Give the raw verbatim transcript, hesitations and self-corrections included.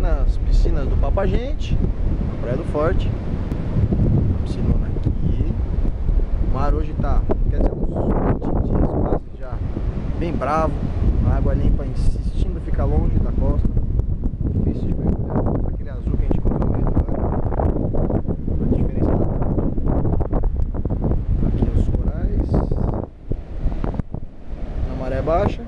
nas piscinas do Papagente, na Praia do Forte. Piscinona aqui. O mar hoje tá, quer dizer, uns vinte dias quase já bem bravo. A água limpa insistindo ficar longe da costa. Difícil de mergulhar. Aquele azul que a gente encontrou no meio do mar. A diferença tá. Aqui os corais. Na maré baixa.